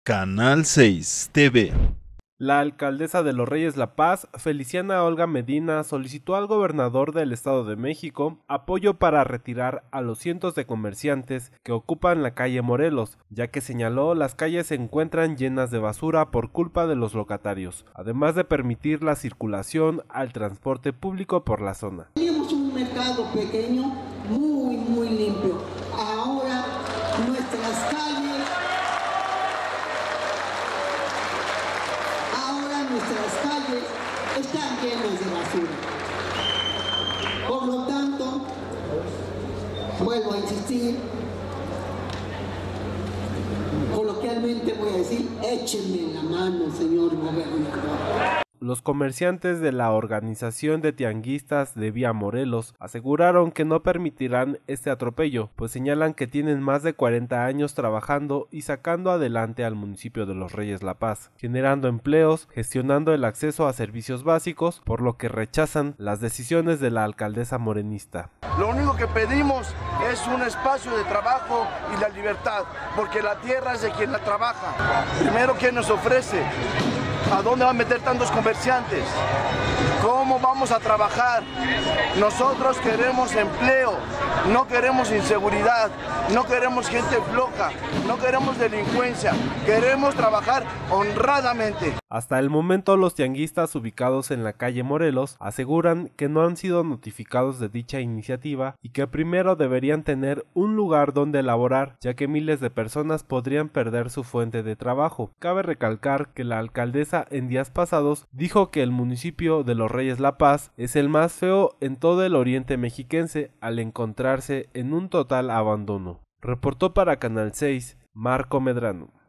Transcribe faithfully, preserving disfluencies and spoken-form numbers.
Canal seis T V. La alcaldesa de Los Reyes La Paz, Feliciana Olga Medina, solicitó al gobernador del Estado de México apoyo para retirar a los cientos de comerciantes que ocupan la calle Morelos, ya que señaló las calles se encuentran llenas de basura por culpa de los locatarios, además de permitir la circulación al transporte público por la zona. Teníamos un mercado pequeño muy, muy limpio. Ahora nuestras calles Nuestras calles están llenas de basura. Por lo tanto, vuelvo a insistir, coloquialmente voy a decir, échenme la mano, señor gobernador. Los comerciantes de la organización de tianguistas de Vía Morelos aseguraron que no permitirán este atropello, pues señalan que tienen más de cuarenta años trabajando y sacando adelante al municipio de Los Reyes La Paz, generando empleos, gestionando el acceso a servicios básicos, por lo que rechazan las decisiones de la alcaldesa morenista. Lo único que pedimos es un espacio de trabajo y la libertad, porque la tierra es de quien la trabaja. Primero, ¿quién nos ofrece? ¿A dónde van a meter tantos comerciantes? ¿Cómo vamos a trabajar? Nosotros queremos empleo, no queremos inseguridad, no queremos gente floja, no queremos delincuencia, queremos trabajar honradamente. Hasta el momento, los tianguistas ubicados en la calle Morelos aseguran que no han sido notificados de dicha iniciativa y que primero deberían tener un lugar donde elaborar, ya que miles de personas podrían perder su fuente de trabajo. Cabe recalcar que la alcaldesa en días pasados dijo que el municipio de Los Reyes La Paz es el más feo en todo el oriente mexiquense al encontrarse en un total abandono. Reportó para Canal seis, Marco Medrano.